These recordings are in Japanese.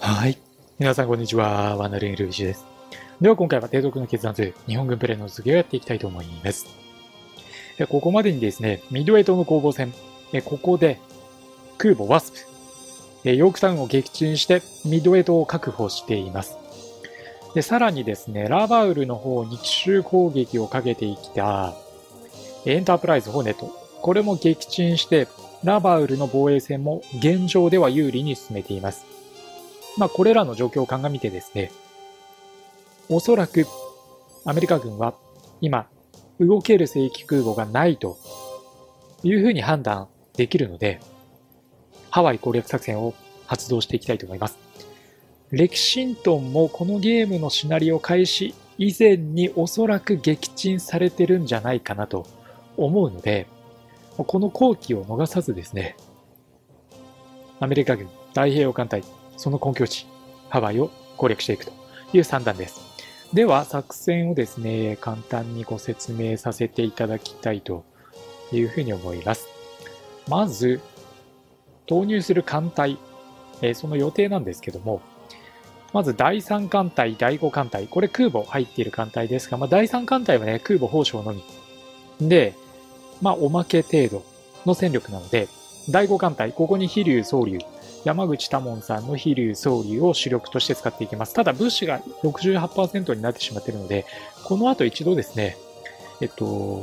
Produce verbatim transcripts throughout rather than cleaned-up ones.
はい。皆さんこんにちは。ワナルンルーシです。では今回は帝国の決断という日本軍プレイの続きをやっていきたいと思います。ここまでにですね、ミッドウェイ島の攻防戦、ここで空母ワスプ、ヨークタウンを撃沈してミッドウェイ島を確保しています。で、さらにですね、ラバウルの方に奇襲攻撃をかけてきたエンタープライズ・ホーネット、これも撃沈してラバウルの防衛戦も現状では有利に進めています。まあ、これらの状況を鑑みてですね、おそらくアメリカ軍は今動ける正規空母がないというふうに判断できるので、ハワイ攻略作戦を発動していきたいと思います。レキシントンもこのゲームのシナリオ開始以前におそらく撃沈されてるんじゃないかなと思うので、この好機を逃さずですね、アメリカ軍太平洋艦隊、その根拠地、ハワイを攻略していくという算段です。では、作戦をですね、簡単にご説明させていただきたいというふうに思います。まず、投入する艦隊、えー、その予定なんですけども、まずだいさん艦隊、だいご艦隊、これ空母入っている艦隊ですが、まあ、だいさん艦隊はね、空母砲将のみ。で、まあ、おまけ程度の戦力なので、だいご艦隊、ここに飛龍、宗龍、山口多門さんの飛龍、宗龍を主力として使っていきます。ただ、物資が ろくじゅうはちパーセント になってしまっているので、この後一度ですね、えっと、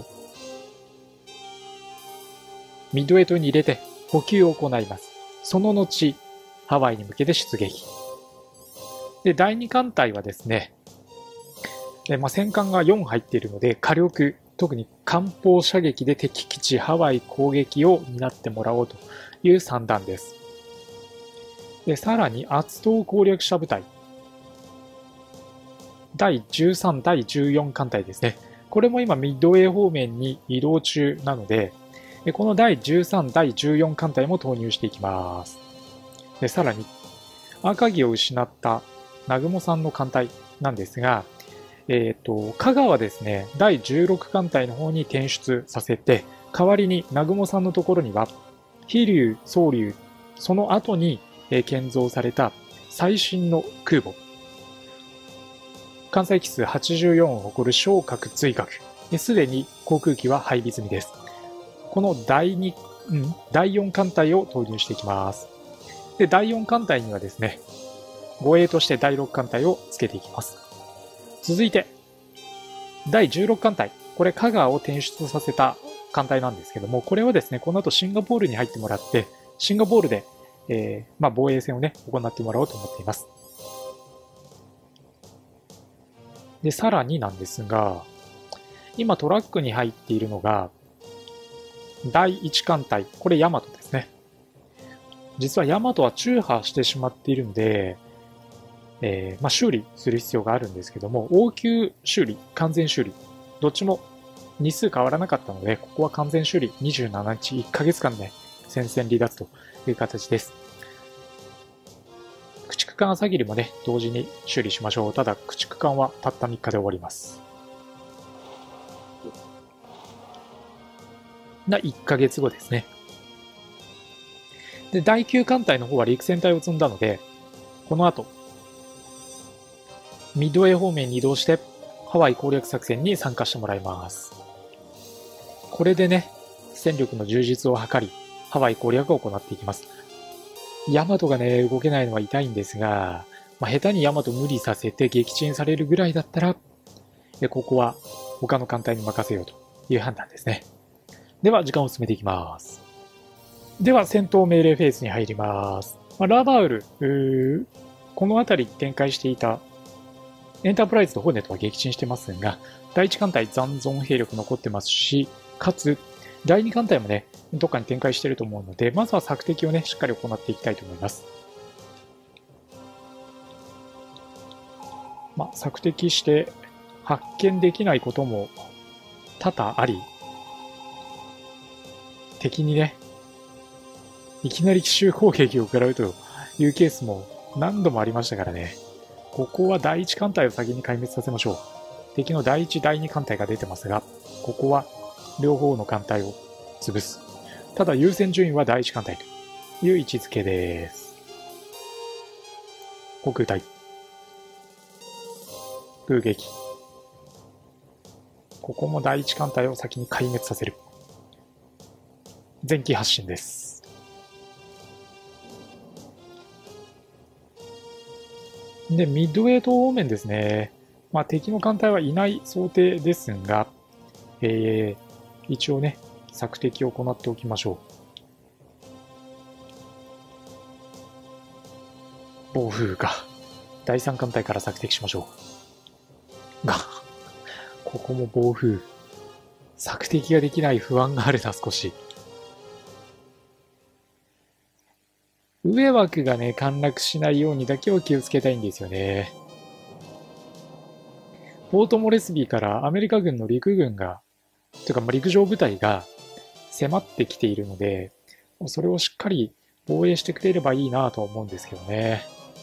ミッドウェイトに入れて補給を行います。その後、ハワイに向けて出撃。で、だいに艦隊はですね、でまあ、戦艦がよん入っているので、火力、特に艦砲射撃で敵基地ハワイ攻撃を担ってもらおうという算段です。で、さらに、圧倒攻略者部隊。だいじゅうさん、だいじゅうよん艦隊ですね。これも今、ミッドウェイ方面に移動中なので、このだいじゅうさん、だいじゅうよん艦隊も投入していきます。で、さらに、赤城を失った南雲さんの艦隊なんですが、えっと、香川ですね、だいじゅうろく艦隊の方に転出させて、代わりに南雲さんのところには、飛龍、宗龍、その後に建造された最新の空母、艦載機数はちじゅうよんを誇る昇格追格、すでに航空機は配備済みです。このだいに、うん、だいよん艦隊を投入していきます。で、だいよん艦隊にはですね、護衛としてだいろく艦隊をつけていきます。続いて、だいじゅうろく艦隊。これ、香川を転出させた艦隊なんですけども、これはですね、この後シンガポールに入ってもらって、シンガポールで、えー、まあ、防衛戦をね、行ってもらおうと思っています。で、さらになんですが、今トラックに入っているのが、だいいち艦隊。これ、ヤマトですね。実はヤマトは中破してしまっているので、えーまあ、修理する必要があるんですけども、応急修理、完全修理、どっちも日数変わらなかったので、ここは完全修理、にじゅうしちにち、いっかげつかんで戦線離脱という形です。駆逐艦朝霧もね、同時に修理しましょう。ただ、駆逐艦はたったみっかで終わります。な、いっかげつごですね。で、だいきゅう艦隊の方は陸戦隊を積んだので、この後、ミッドウェイ方面に移動してハワイ攻略作戦に参加してもらいます。これでね、戦力の充実を図り、ハワイ攻略を行っていきます。ヤマトがね、動けないのは痛いんですが、まあ、下手にヤマト無理させて撃沈されるぐらいだったら、ここは他の艦隊に任せようという判断ですね。では、時間を進めていきます。では、戦闘命令フェーズに入ります。まあ、ラバウル、この辺り展開していたエンタープライズとホーネットは撃沈してますが、だいいち艦隊残存兵力残ってますし、かつ、だいに艦隊もね、どっかに展開していると思うので、まずは索敵をね、しっかり行っていきたいと思います。まあ、索敵して発見できないことも多々あり、敵にね、いきなり奇襲攻撃を食らうというケースも何度もありましたからね。ここはだいいち艦隊を先に壊滅させましょう。敵のだいいち、だいに艦隊が出てますが、ここは両方の艦隊を潰す。ただ優先順位はだいいち艦隊という位置づけです。 航空隊。空撃。ここも第一艦隊を先に壊滅させる。前期発進です。で、ミッドウェート方面ですね。まあ、敵の艦隊はいない想定ですが、えー、一応ね、索敵を行っておきましょう。暴風雨か。だいさん艦隊から索敵しましょう。が、ここも暴風雨。索敵ができない不安があるな、少し。上枠がね、陥落しないようにだけは気をつけたいんですよね。ポートモレスビーからアメリカ軍の陸軍が、というか陸上部隊が迫ってきているので、それをしっかり防衛してくれればいいなと思うんですけどね。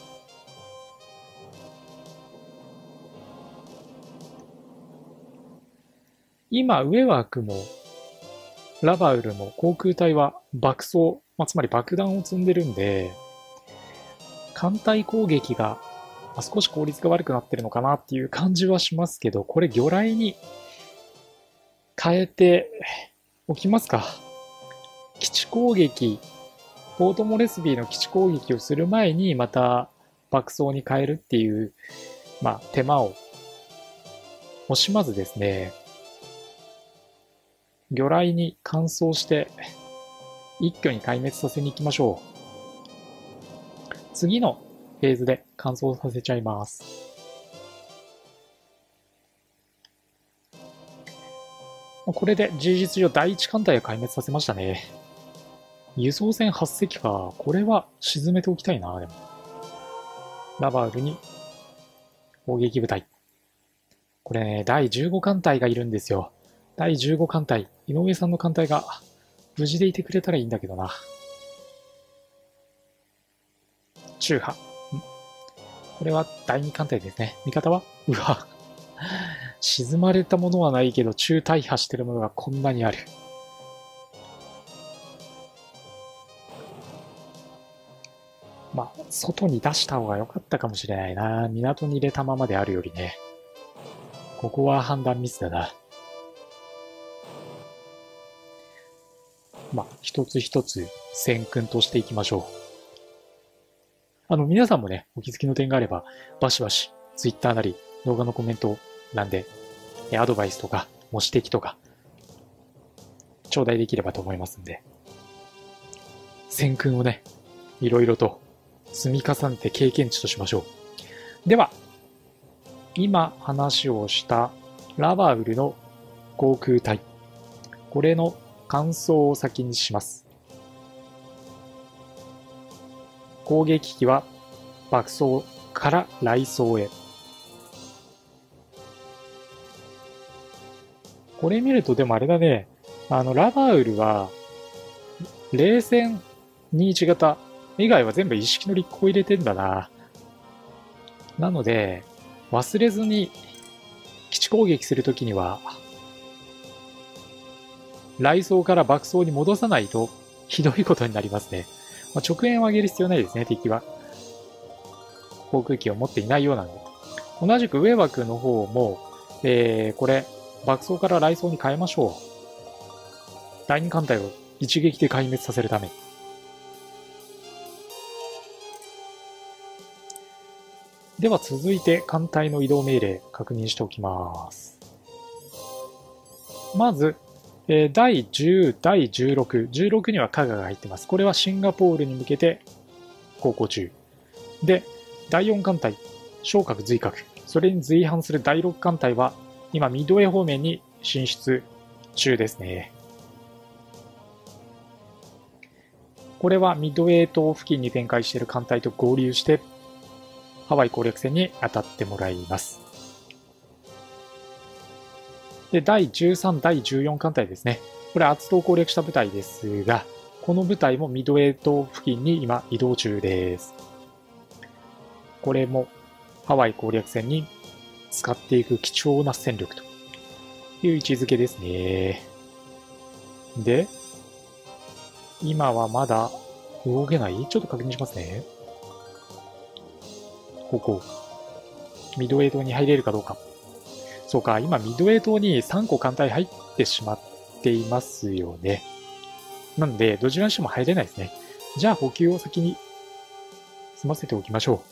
今、上枠もラバウルも航空隊は爆装、まあ、つまり爆弾を積んでるんで、艦隊攻撃が少し効率が悪くなってるのかなっていう感じはしますけど、これ魚雷に変えておきますか。基地攻撃、ポートモレスビーの基地攻撃をする前にまた爆装に変えるっていう、まあ、手間を惜しまずですね、魚雷に乾燥して一挙に壊滅させに行きましょう。次のフェーズで乾燥させちゃいます。これで事実上第一艦隊を壊滅させましたね。輸送船はち隻か。これは沈めておきたいな、でも。ラバウルに砲撃部隊。これね、だいじゅうご艦隊がいるんですよ。だいじゅうご艦隊。井上さんの艦隊が無事でいてくれたらいいんだけどな。中波。これはだいに艦隊ですね。味方はうわ。沈まれたものはないけど、中大破してるものがこんなにある。まあ、外に出した方が良かったかもしれないな。港に入れたままであるよりね。ここは判断ミスだな。まあ、一つ一つ戦訓としていきましょう。あの、皆さんもね、お気づきの点があれば、バシバシ、ツイッターなり、動画のコメント欄で、アドバイスとか、も指摘とか、頂戴できればと思いますんで、戦訓をね、いろいろと積み重ねて経験値としましょう。では、今話をしたラバウルの航空隊、これの感想を先にします。攻撃機は爆装から雷装へ。これ見るとでもあれだね、あのラバウルは冷戦にじゅういち型以外は全部一式の立候を入れてんだな。なので忘れずに基地攻撃するときには雷装から爆装に戻さないとひどいことになりますね。まあ、直縁を上げる必要ないですね、敵は。航空機を持っていないようなので。同じく上枠の方も、えー、これ、爆装から雷装に変えましょう。だいに艦隊を一撃で壊滅させるために。では続いて艦隊の移動命令確認しておきます。まず、えー、だいじゅう、だいじゅうろく、じゅうろくには加賀が入ってます。これはシンガポールに向けて航行中。で、だいよん艦隊、昇格随格。それに随伴するだいろく艦隊は今ミッドウェー方面に進出中ですね。これはミッドウェー島付近に展開している艦隊と合流してハワイ攻略戦に当たってもらいます。で、だいじゅうさん、だいじゅうよん艦隊ですね。これ、厚島を攻略した部隊ですが、この部隊もミッドウェー島付近に今移動中です。これもハワイ攻略戦に使っていく貴重な戦力という位置づけですね。で、今はまだ動けない？ちょっと確認しますね。 方向。ミドウェイ島に入れるかどうか。そうか、今ミドウェイ島にさんこ艦隊入ってしまっていますよね。なので、どちらにしても入れないですね。じゃあ補給を先に済ませておきましょ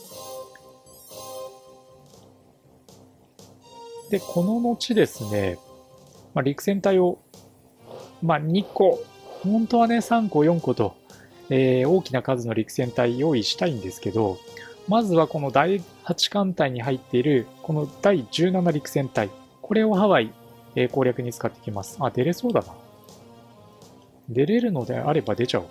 う。で、この後ですね、まあ、陸戦隊を、まあ、にこ、本当はね、さんこ、よんこと、えー、大きな数の陸戦隊用意したいんですけど、まずはこのだいはち艦隊に入っている、このだいじゅうなな陸戦隊、これをハワイ、えー、攻略に使っていきます。あ、出れそうだな。出れるのであれば出ちゃおう。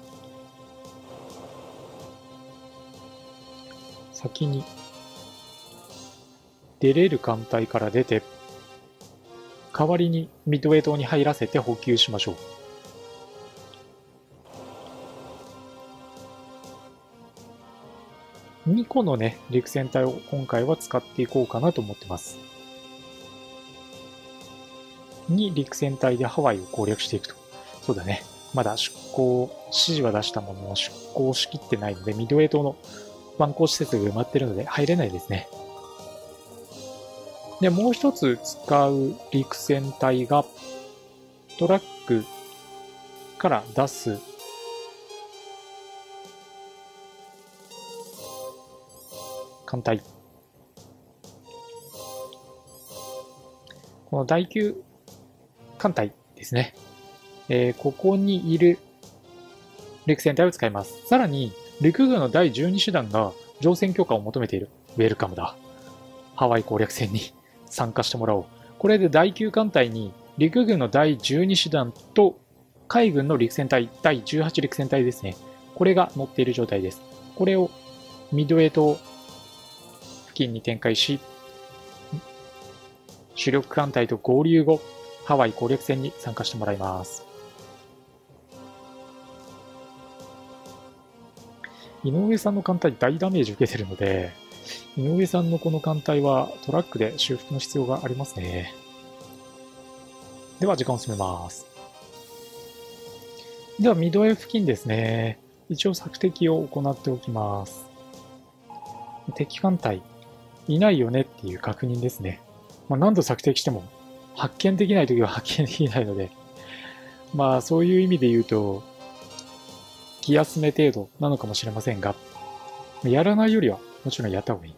先に、出れる艦隊から出て、代わりにミッドウェイ島に入らせて補給しましょう。にこのね、陸戦隊を今回は使っていこうかなと思ってます。に陸戦隊でハワイを攻略していくと。そうだね。まだ出港、指示は出したものの出港しきってないので、ミッドウェイ島の湾口施設が埋まってるので入れないですね。で、もう一つ使う陸戦隊が、トラックから出す艦隊。この第きゅう艦隊ですね。えー、ここにいる陸戦隊を使います。さらに、陸軍のだいじゅうに師団が乗船許可を求めている。ウェルカムだ。ハワイ攻略戦に参加してもらおう。これでだいきゅう艦隊に陸軍のだいじゅうに師団と海軍の陸戦隊、だいじゅうはち陸戦隊ですね。これが乗っている状態です。これをミッドウェイ島付近に展開し、主力艦隊と合流後、ハワイ攻略戦に参加してもらいます。井上さんの艦隊大ダメージ受けてるので、井上さんのこの艦隊はトラックで修復の必要がありますね。では時間を進めます。ではミドウェイ付近ですね。一応索敵を行っておきます。敵艦隊いないよねっていう確認ですね。まあ、何度索敵しても発見できないときは発見できないので、まあそういう意味で言うと気休め程度なのかもしれませんが、やらないよりはもちろんやった方がいい。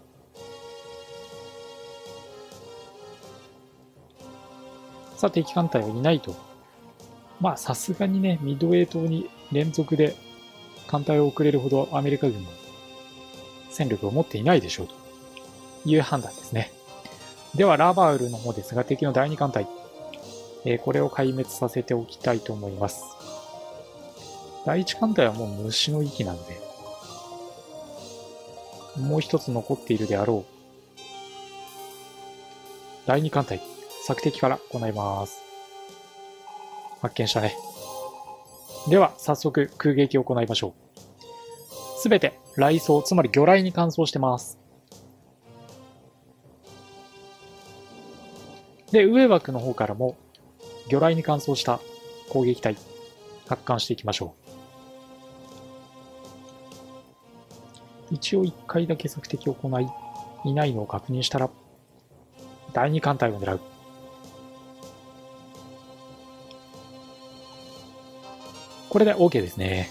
さあ、敵艦隊はいないと。まあ、さすがにね、ミッドウェイ島に連続で艦隊を送れるほどアメリカ軍も戦力を持っていないでしょうという判断ですね。では、ラバウルの方ですが、敵のだいに艦隊、えー、これを壊滅させておきたいと思います。だいいち艦隊はもう虫の息なので、もう一つ残っているであろうだいに艦隊、索敵から行います。発見したね。では、早速空撃を行いましょう。すべて雷装、つまり魚雷に換装してます。で、上枠の方からも魚雷に換装した攻撃隊、発艦していきましょう。一応いっかいだけ索敵を行い、いないのを確認したら、だいに艦隊を狙う。これで OK ですね。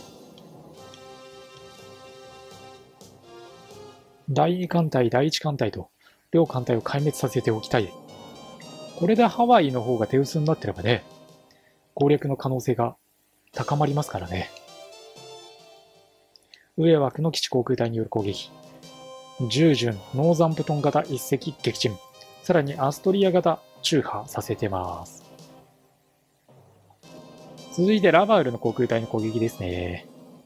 だいに艦隊、だいいち艦隊と両艦隊を壊滅させておきたい。これでハワイの方が手薄になってればね、攻略の可能性が高まりますからね。上枠の基地航空隊による攻撃。従順、ノーザンプトン型一隻撃沈。さらにアストリア型中破させてます。続いてラバウルの航空隊の攻撃ですね。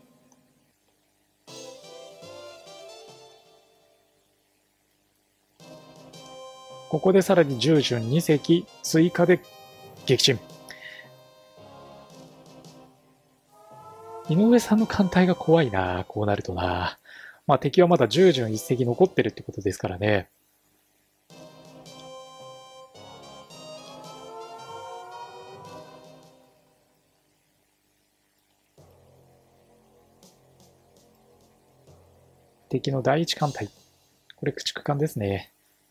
ここでさらに従順に隻追加で撃沈。井上さんの艦隊が怖いな、こうなるとな。まあ敵はまだ従順いっ隻残ってるってことですからね。敵のだいいち艦隊。 これ駆逐艦ですね。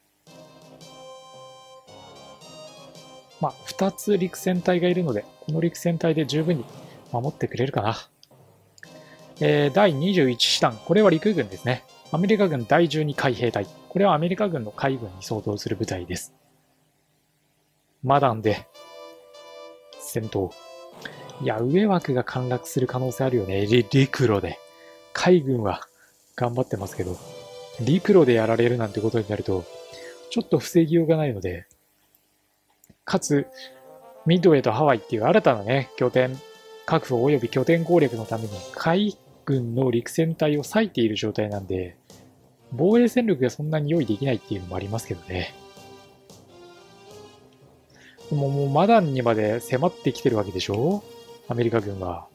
まあ、ふたつ陸戦隊がいるので、この陸戦隊で十分に守ってくれるかな。えー、だいにじゅういち師団、これは陸軍ですね。アメリカ軍だいじゅうに海兵隊。これはアメリカ軍の海軍に相当する部隊です。マダンで、戦闘。いや、上枠が陥落する可能性あるよね。陸路で。海軍は頑張ってますけど、陸路でやられるなんてことになると、ちょっと防ぎようがないので、かつ、ミッドウェイとハワイっていう新たなね、拠点、確保及び拠点攻略のために海軍の陸戦隊を割いている状態なんで、防衛戦力がそんなに用意できないっていうのもありますけどね。もう、もうマダンにまで迫ってきてるわけでしょ？アメリカ軍は。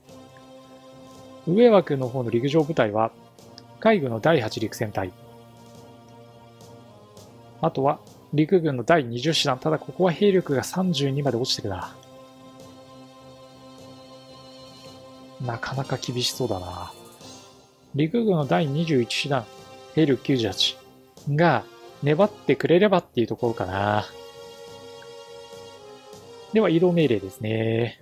上枠の方の陸上部隊は、海軍のだいはち陸戦隊。あとは、陸軍のだいにじゅう師団。ただここは兵力がさんじゅうにまで落ちてるな。なかなか厳しそうだな。陸軍のだいにじゅういち師団、兵力きゅうじゅうはちが粘ってくれればっていうところかな。では移動命令ですね。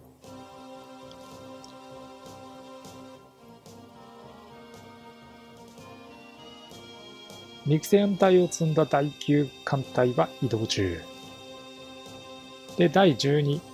陸戦隊を積んだだいきゅう艦隊は移動中。で、だいじゅうに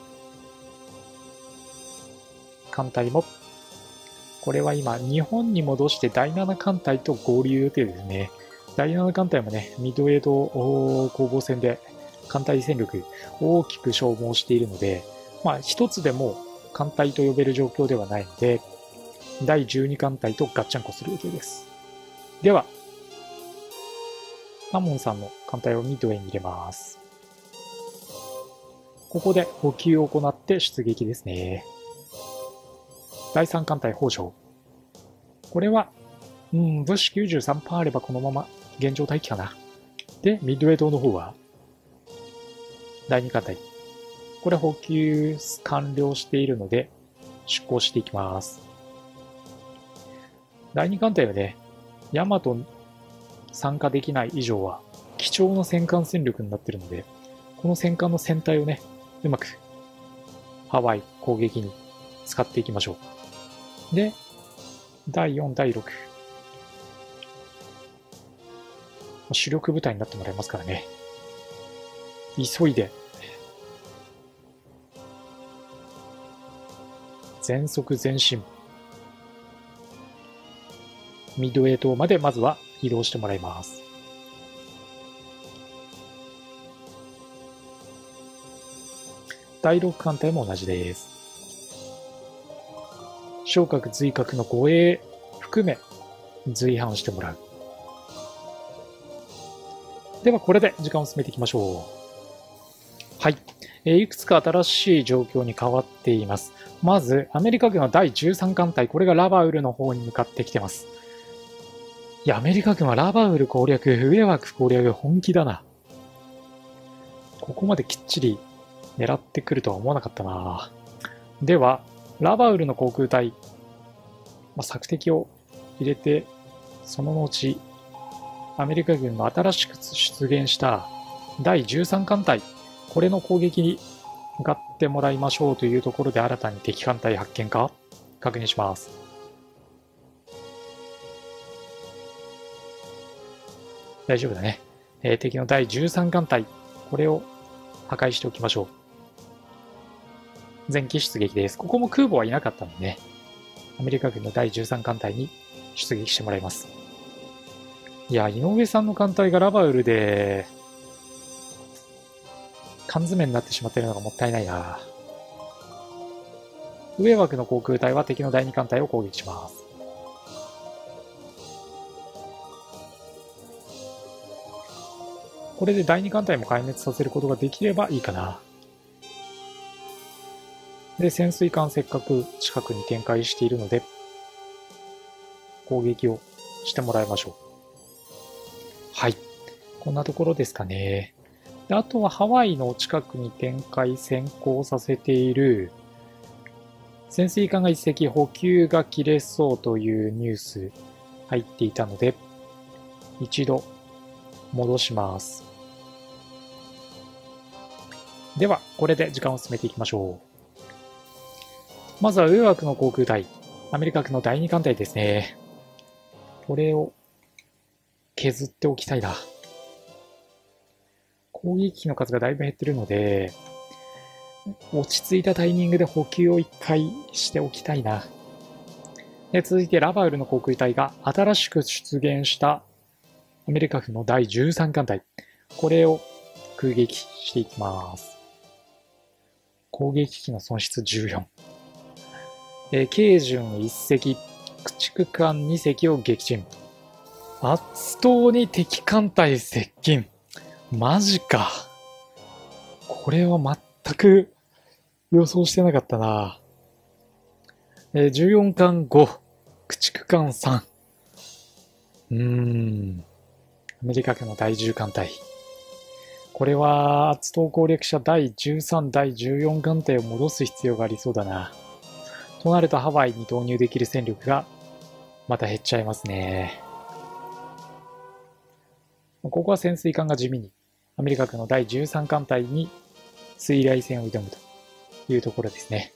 艦隊も、これは今、日本に戻してだいなな艦隊と合流予定ですね。だいなな艦隊もね、ミッドウェード攻防戦で艦隊戦力大きく消耗しているので、まあ一つでも艦隊と呼べる状況ではないので、だいじゅうに艦隊とガッチャンコする予定です。では、アモンさんの艦隊をミッドウェイに入れます。ここで補給を行って出撃ですね。だいさん艦隊北条。これは、うん、物資 きゅうじゅうさんパーセント あればこのまま現状待機かな。で、ミッドウェイ島の方は、だいに艦隊。これ補給完了しているので、出港していきます。だいに艦隊はね、ヤマト参加できない以上は、貴重な戦艦戦力になっているので、この戦艦の船体をね、うまく、ハワイ攻撃に使っていきましょう。で、だいよん、だいろく。主力部隊になってもらいますからね。急いで、全速前進。ミッドウェイ島までまずは移動してもらいます。だいろく艦隊も同じです。昇格随格の護衛含め随伴してもらう。ではこれで時間を進めていきましょう。はい。えー、いくつか新しい状況に変わっています。まず、アメリカ軍のだいじゅうさん艦隊、これがラバウルの方に向かってきてます。いや、アメリカ軍はラバウル攻略、上枠攻略、本気だな。ここまできっちり狙ってくるとは思わなかったな。では、ラバウルの航空隊、まあ、索敵を入れて、その後、アメリカ軍の新しく出現しただいじゅうさん艦隊、これの攻撃に向かってもらいましょうというところで新たに敵艦隊発見か確認します。大丈夫だね。えー、敵のだいじゅうさん艦隊、これを破壊しておきましょう。前期出撃です。ここも空母はいなかったのでね、アメリカ軍のだいじゅうさん艦隊に出撃してもらいます。いや、井上さんの艦隊がラバウルで、缶詰になってしまっているのがもったいないな。上枠の航空隊は敵のだいに艦隊を攻撃します。これでだいに艦隊も壊滅させることができればいいかな。で、潜水艦せっかく近くに展開しているので、攻撃をしてもらいましょう。はい。こんなところですかね。で、あとはハワイの近くに展開先行させている潜水艦が一隻補給が切れそうというニュース入っていたので、一度戻します。では、これで時間を進めていきましょう。まずは上枠の航空隊、アメリカ軍のだいに艦隊ですね。これを削っておきたいな。攻撃機の数がだいぶ減ってるので、落ち着いたタイミングで補給を一回しておきたいな。で、続いてラバウルの航空隊が新しく出現したアメリカ軍のだいじゅうさん艦隊。これを空撃していきます。攻撃機の損失じゅうよん。えー、軽巡いっ隻、駆逐艦に隻を撃沈。圧倒に敵艦隊接近。マジか。これは全く予想してなかったな。えー、じゅうよん艦ご、駆逐艦さん。うーん。アメリカ軍のだいじゅう艦隊。これは、圧倒攻略者だいじゅうさん、だいじゅうよん艦隊を戻す必要がありそうだな。となるとハワイに投入できる戦力がまた減っちゃいますね。ここは潜水艦が地味にアメリカ軍のだいじゅうさん艦隊に水雷戦を挑むというところですね。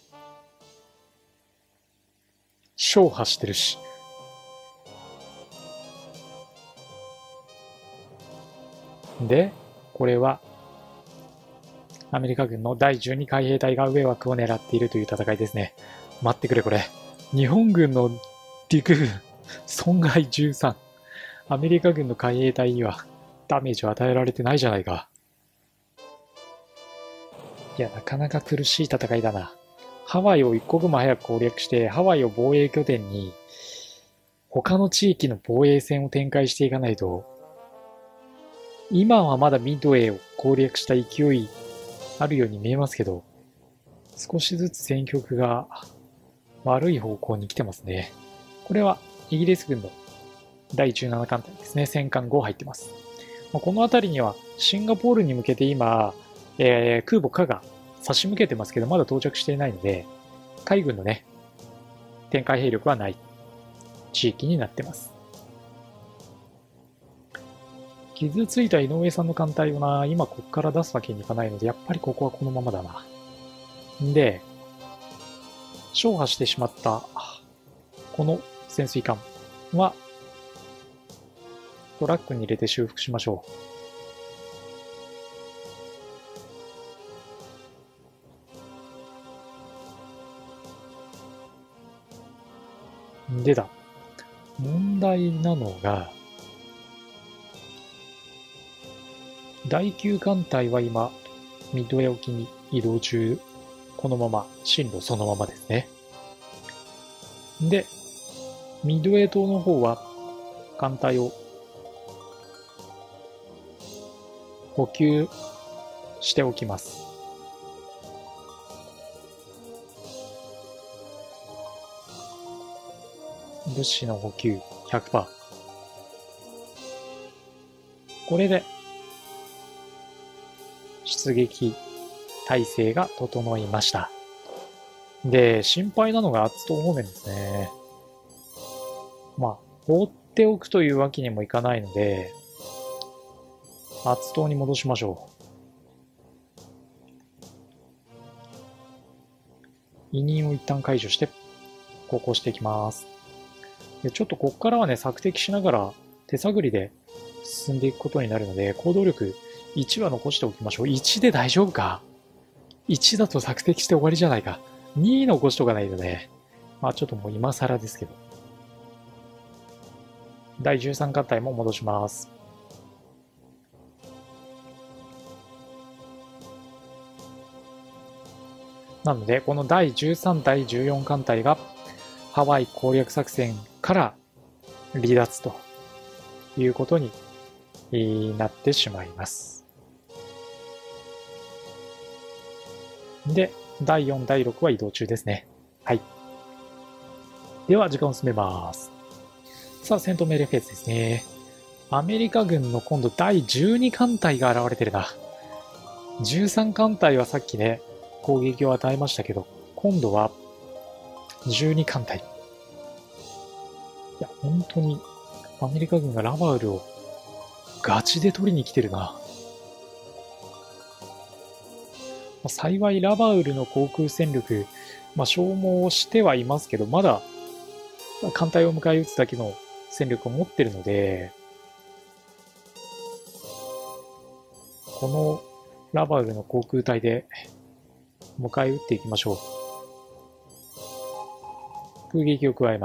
小破してるし。で、これはアメリカ軍のだいじゅうに海兵隊が上枠を狙っているという戦いですね。待ってくれこれ。日本軍の陸軍損害じゅうさん。アメリカ軍の海兵隊にはダメージを与えられてないじゃないか。いや、なかなか苦しい戦いだな。ハワイを一刻も早く攻略して、ハワイを防衛拠点に他の地域の防衛戦を展開していかないと、今はまだミッドウェーを攻略した勢いあるように見えますけど、少しずつ戦局が悪い方向に来てますね。これはイギリス軍のだいじゅうなな艦隊ですね。戦艦ご入ってます。この辺りにはシンガポールに向けて今、えー、空母カが差し向けてますけど、まだ到着していないので、海軍のね、展開兵力はない地域になってます。傷ついた井上さんの艦隊をな、今ここから出すわけにいかないので、やっぱりここはこのままだな。んで、消破してしまったこの潜水艦はトラックに入れて修復しましょう。でだ、問題なのが、だいきゅう艦隊は今、ミッドウェー沖に移動中、このまま、進路そのままですね。で、ミッドウェー島の方は、艦隊を補給しておきます。物資の補給 ひゃくパーセント。これで、出撃体制が整いました。で、心配なのが圧倒方面ですね。まあ、放っておくというわけにもいかないので、圧倒に戻しましょう。委任を一旦解除して、航行していきます。でちょっとここからはね、索敵しながら手探りで進んでいくことになるので、行動力いちは残しておきましょう。いちで大丈夫か ?いち だと索敵して終わりじゃないか。に残しとかないとね。まあちょっともう今更ですけど。だいじゅうさん艦隊も戻します。なので、このだいじゅうさん、だいじゅうよん艦隊がハワイ攻略作戦から離脱ということになってしまいます。で、だいよん、だいろくは移動中ですね。はい。では、時間を進めます。さあ、戦闘命令フェーズですね。アメリカ軍の今度だいじゅうに艦隊が現れてるな。じゅうさん艦隊はさっきね、攻撃を与えましたけど、今度はじゅうに艦隊。いや、本当にアメリカ軍がラバウルをガチで取りに来てるな。幸いラバウルの航空戦力、まあ、消耗してはいますけど、まだ艦隊を迎え撃つだけの戦力を持ってるので、このラバウルの航空隊で迎え撃っていきましょう。空撃を加えます。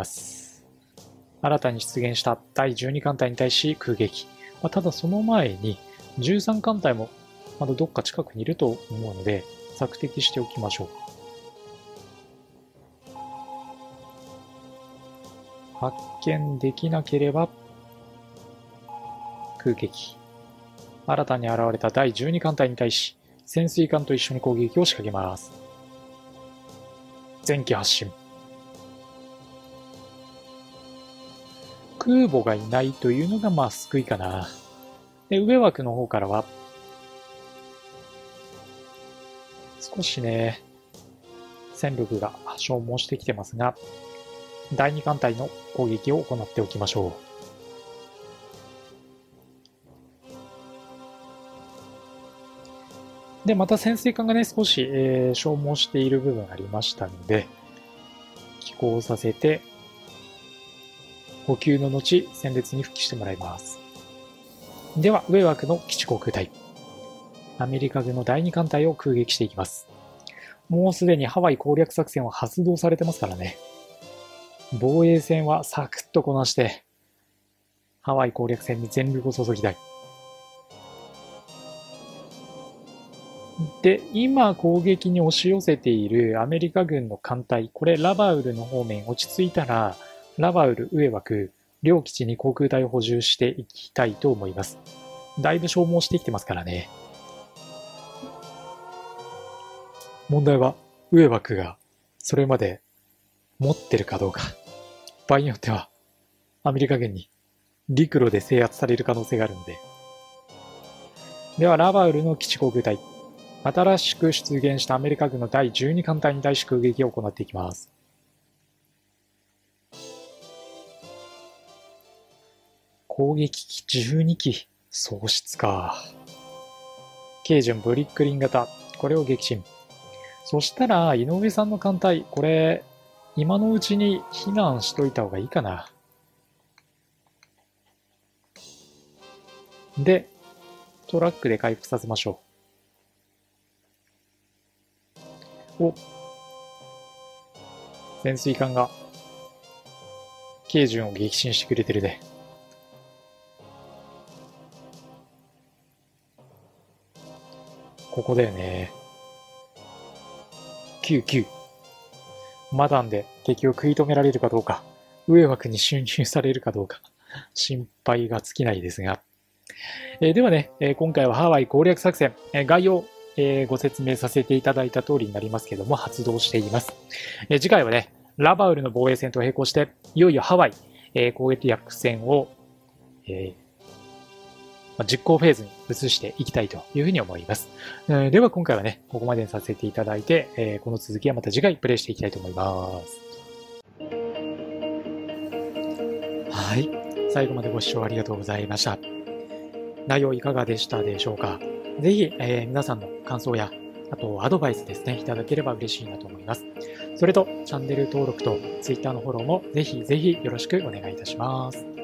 新たに出現しただいじゅうに艦隊に対し空撃。まあ、ただその前にじゅうさん艦隊もまだどっか近くにいると思うので、索敵しておきましょう。発見できなければ空撃。新たに現れただいじゅうに艦隊に対し潜水艦と一緒に攻撃を仕掛けます。前期発進。空母がいないというのがまあ救いかな。で、上枠の方からは少しね戦力が消耗してきてますが、だいに艦隊の攻撃を行っておきましょう。で、また潜水艦がね、少し、えー、消耗している部分がありましたので、寄港させて、補給の後、戦列に復帰してもらいます。では、上枠の基地航空隊。アメリカ軍のだいに艦隊を空撃していきます。もうすでにハワイ攻略作戦は発動されてますからね。防衛戦はサクッとこなして、ハワイ攻略戦に全力を注ぎたい。で、今攻撃に押し寄せているアメリカ軍の艦隊、これラバウルの方面落ち着いたら、ラバウル、上枠、両基地に航空隊を補充していきたいと思います。だいぶ消耗してきてますからね。問題は、上枠がそれまで持ってるかどうか。場合によっては、アメリカ軍に陸路で制圧される可能性があるので。では、ラバウルの基地航空隊。新しく出現したアメリカ軍のだいじゅうに艦隊に対し空撃を行っていきます。攻撃機じゅうに機、喪失か。軽巡ブリックリン型、これを撃沈。そしたら、井上さんの艦隊、これ、今のうちに避難しといた方がいいかな。で、トラックで回復させましょう。お、潜水艦が軽巡を撃沈してくれてるね。ここだよね。きゅうきゅう。マダンで敵を食い止められるかどうか、上枠に侵入されるかどうか、心配が尽きないですが。えー、ではね、えー、今回はハワイ攻略作戦、えー、概要、えー、ご説明させていただいた通りになりますけども、発動しています。えー、次回はね、ラバウルの防衛戦と並行して、いよいよハワイ、えー、攻撃役戦を、えーまあ、実行フェーズに移していきたいというふうに思います。えー、では今回はね、ここまでにさせていただいて、えー、この続きはまた次回プレイしていきたいと思います。はい。最後までご視聴ありがとうございました。内容いかがでしたでしょうか。ぜひ、えー、皆さんの感想や、あとアドバイスですね、いただければ嬉しいなと思います。それと、チャンネル登録と Twitter のフォローもぜひぜひよろしくお願いいたします。